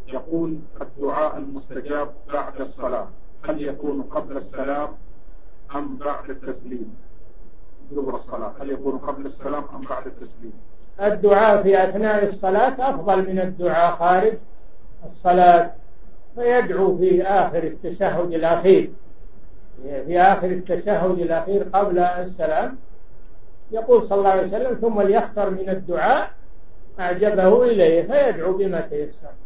يقول الدعاء المستجاب بعد الصلاة هل يكون قبل السلام أم بعد التسليم؟ دبر الصلاة هل يكون قبل السلام أم بعد التسليم؟ الدعاء في أثناء الصلاة أفضل من الدعاء خارج الصلاة، فيدعو في آخر التشهد الأخير، في آخر التشهد الأخير قبل السلام يقول صلى الله عليه وسلم ثم ليختر من الدعاء أعجبه إليه، فيدعو بما تيسر.